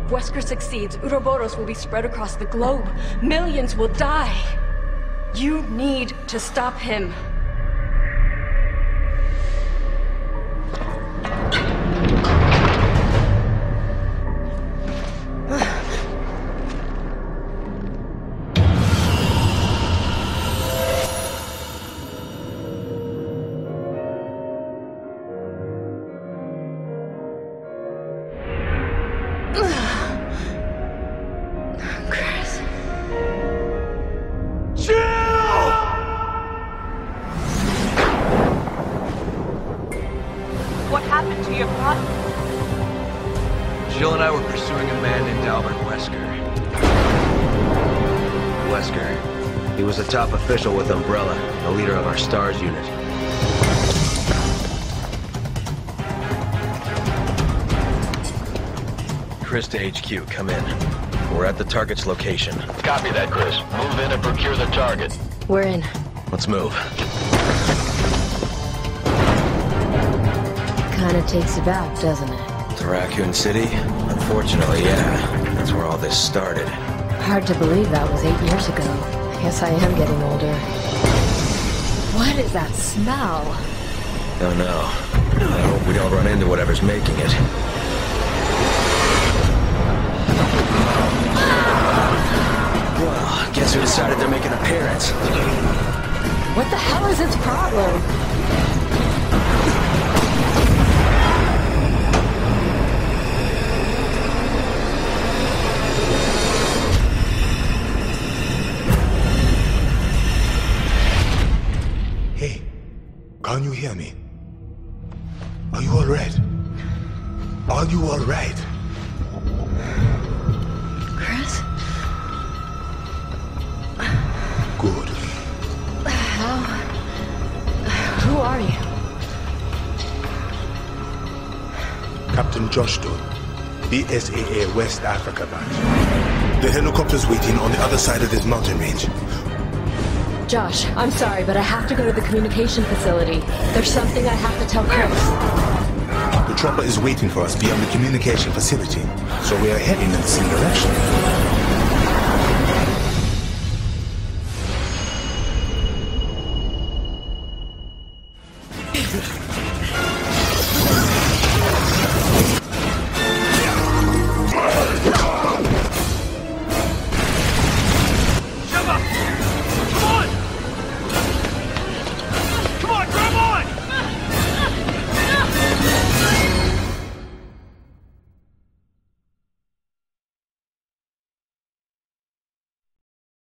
If Wesker succeeds, Uroboros will be spread across the globe. Millions will die. You need to stop him. Jill and I were pursuing a man named Albert Wesker. Wesker. He was a top official with Umbrella, the leader of our STARS unit. Chris to HQ, come in. We're at the target's location. Copy that, Chris. Move in and procure the target. We're in. Let's move. Kinda takes you back, doesn't it? To Raccoon City? Unfortunately, yeah. That's where all this started. Hard to believe that was 8 years ago. I guess I am getting older. What is that smell? Don't know. I hope we don't run into whatever's making it. Well, guess who decided to make an appearance? What the hell is its problem? Hey, can you hear me? Are you alright? Are you alright? Chris? Good. Who are you? Captain Josh Stone, BSAA West Africa branch. The helicopter's waiting on the other side of this mountain range. Josh, I'm sorry, but I have to go to the communication facility. There's something I have to tell Chris. The chopper is waiting for us beyond the communication facility, so we are heading in the same direction.